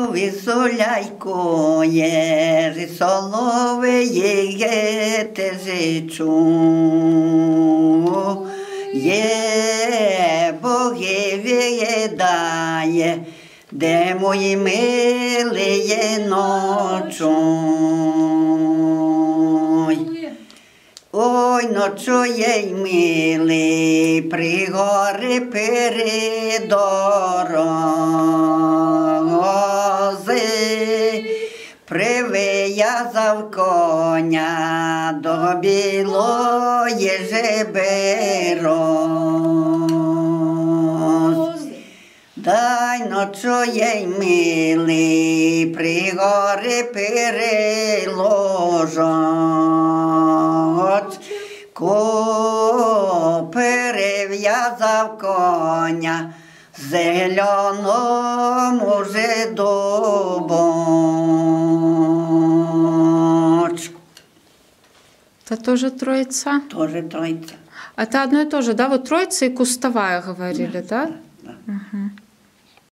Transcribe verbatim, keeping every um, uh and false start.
солові соляйкує, ри соловиє тежичу. Є Богіві дає, де мої миліє ночу. Ой, ночує й милий, пригори передорози, прив'язав коня до білої жеберози. Дай ночує й милий, пригори переложать, ко перев'язав коня зеленому жидобочку. Это тоже Троица? Тоже Троица. Это одно и то же, да? Вот Троица и Кустовая говорили, да? Да, да. Угу.